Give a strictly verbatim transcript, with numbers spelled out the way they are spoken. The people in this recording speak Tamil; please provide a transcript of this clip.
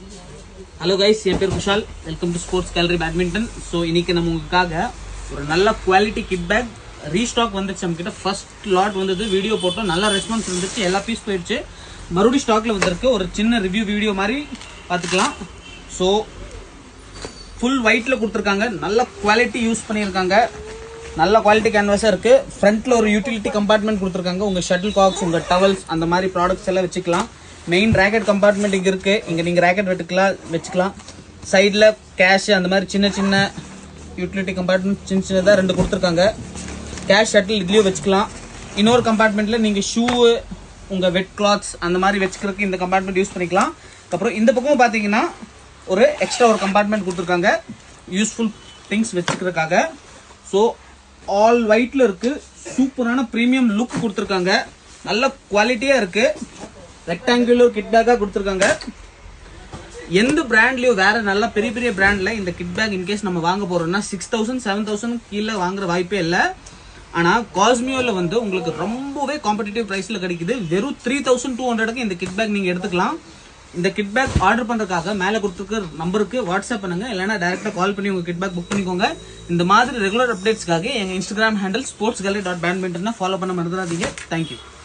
हेलो गाइस, என் பேர் Kushal. Welcome to sports gallery badminton. So இன்னைக்கு நம்ம உங்களுக்காக ஒரு நல்ல குவாலிட்டி கிட் பேக் ரீஸ்டாக் வந்துச்சு. நம்ம கிட்ட ஃபர்ஸ்ட் லாட் வந்தது, வீடியோ போட்டோம், நல்ல ரெஸ்பான்ஸ் இருந்துச்சு, எல்லா பீஸ் போயிடுச்சு. மறுபடியும் ஸ்டாக்ல வந்திருக்கு. ஒரு சின்ன ரிவ்யூ வீடியோ மாதிரி பார்த்துக்கலாம். ஸோ ஃபுல் ஒயிட்ல கொடுத்துருக்காங்க, நல்ல குவாலிட்டி யூஸ் பண்ணியிருக்காங்க, நல்ல குவாலிட்டி கேன்வாஸா இருக்கு. ஃப்ரண்ட்ல ஒரு யூட்டிலிட்டி கம்பார்ட்மெண்ட் கொடுத்துருக்காங்க. உங்க ஷட்டில் காக்ஸ், உங்க டவல்ஸ், அந்த மாதிரி ப்ராடக்ட்ஸ் எல்லாம் வச்சுக்கலாம். மெயின் ராக்கெட் கம்பார்ட்மெண்ட் இங்க இருக்கு. இங்க நீங்க ராக்கெட் வெட்டுக்கலாம் வச்சுக்கலாம். சைட்ல கேஷ், அந்த மாதிரி சின்ன சின்ன யூட்டிலிட்டி கம்பார்ட்மெண்ட் சின்ன சின்னதா ரெண்டு கொடுத்துருக்காங்க. கேஷ் ஷட்டில் இதுலயும் வச்சுக்கலாம். இன்னொரு கம்பார்ட்மெண்ட்ல நீங்க ஷூ, உங்க வெட் கிளாத்ஸ் அந்த மாதிரி வச்சுக்கிறதுக்கு இந்த கம்பார்ட்மெண்ட் யூஸ் பண்ணிக்கலாம். அப்புறம் இந்த பக்கம் பாத்தீங்கன்னா ஒரு எக்ஸ்ட்ரா ஒரு கம்பார்ட்மெண்ட் கொடுத்துருக்காங்க, யூஸ்ஃபுல் திங்ஸ் வச்சுக்கிறதுக்காக. ஸோ ஆல் ஒயிட்ல இருக்கு. சூப்பரான பிரீமியம் லுக் கொடுத்துருக்காங்க, நல்ல குவாலிட்டியா இருக்கு. ரெக்டாங்குலர் கிட் பேக்கா கொடுத்துருக்காங்க. எந்த பிராண்ட்லயும் வேற நல்ல பெரிய பெரிய பிராண்ட்ல இந்த கிட் பேக் இன்கேஸ் நம்ம வாங்க போறோம்னா சிக்ஸ் தௌசண்ட் செவன் தௌசண்ட் கீழே வாங்குற வாய்ப்பே இல்லை. ஆனா காஸ்மியோல வந்து உங்களுக்கு ரொம்பவே காம்படிட்டிவ் பிரைஸ்ல கிடைக்குது. வெறும் த்ரீ தௌசண்ட் டூ ஹண்ட்ரடுக்கு இந்த கிட் பேக் நீங்க எடுத்துக்கலாம். இந்த கிட் பேக் ஆர்டர் பண்றதுக்காக மேல கொடுத்துருக்க நம்பருக்கு வாட்ஸ்அப் பண்ணுங்க, இல்லைன்னா டைரக்டா கால் பண்ணி உங்க கிட் பேக் புக் பண்ணிக்கோங்க. இந்த மாதிரி ரெகுலர் அப்டேட்ஸ்க்காக எங்க Instagram handle sports gallery dot badminton follow பண்ண மறந்துடாதீங்க. தேங்க்யூ.